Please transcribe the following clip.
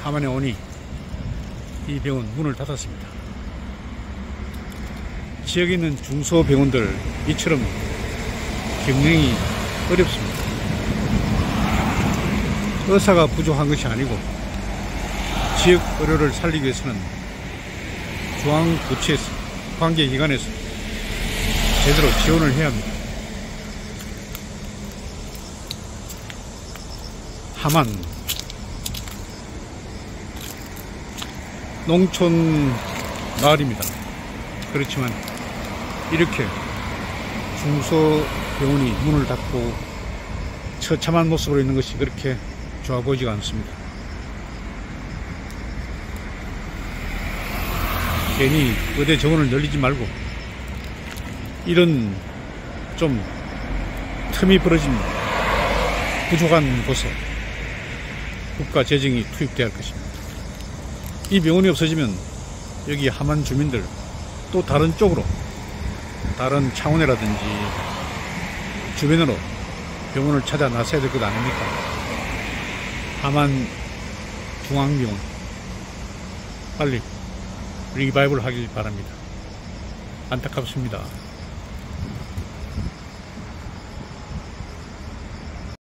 하만에 오니 이 병원 문을 닫았습니다. 지역에 있는 중소병원들 이처럼 경영이 어렵습니다. 의사가 부족한 것이 아니고 지역 의료를 살리기 위해서는 중앙부처에서 관계기관에서 제대로 지원을 해야 합니다. 하만 농촌 마을입니다. 그렇지만 이렇게 중소병원이 문을 닫고 처참한 모습으로 있는 것이 그렇게 좋아 보이지가 않습니다. 괜히 의대 정원을 늘리지 말고 이런 좀 틈이 벌어진 부족한 곳에 국가 재정이 투입되어야 할 것입니다. 이 병원이 없어지면 여기 하만 주민들 또 다른 쪽으로 다른 창원이라든지 주변으로 병원을 찾아 나서야 될 것 아닙니까? 하만 중앙병원 빨리 리바이벌 하길 바랍니다. 안타깝습니다.